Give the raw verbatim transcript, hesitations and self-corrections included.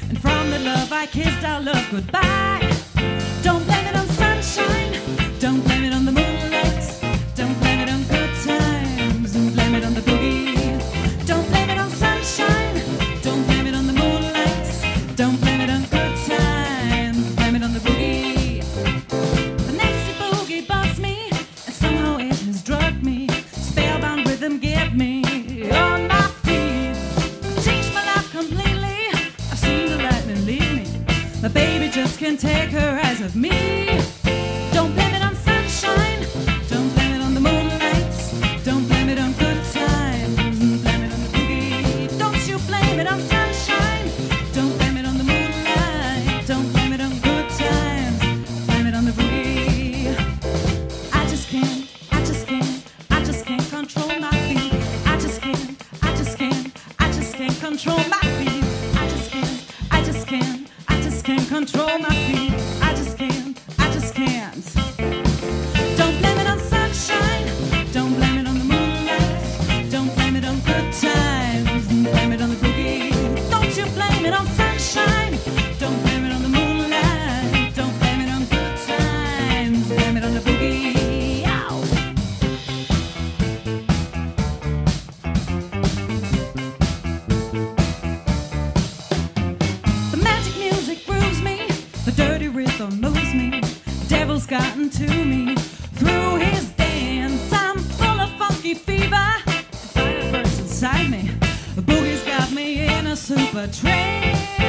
And from the love I kissed our love goodbye. Don't blame it on sunshine, don't blame it on the moonlight, don't blame it on good times, and blame it on the boogie. Don't blame it on sunshine, don't blame it on the moonlight, don't blame it on good times, blame it on the boogie. The nasty boogie bugs me, and somehow it has drugged me. Spellbound rhythm get me on my feet. I've changed my life completely, I've seen the lightning lead me. My baby just can't take her eyes off me. Don't blame it on sunshine, don't blame it on the moonlight, don't blame it on good times, blame it on the boogie. Don't you blame it on sunshine, don't blame it on the moonlight, don't blame it on good times, blame it on the boogie. I just can't, I just can't, I just can't control my feet. I just can't, I just can't, I just can't control my feet. I just can't, I just can't, I just can't control my feet. I just can't, I just can't. Don't blame it on sunshine, don't blame it on the moonlight, don't blame it on good times, blame it on the boogie. Don't you blame it on sunshine, don't blame it on the moonlight, don't blame it on good times, blame it on the boogie. Ow. The magic music grooves me, the dirty rhythm moves me. Devil's gotten to me through his dance. I'm full of funky fever, fire burns inside me. The boogie's got me in a super trance.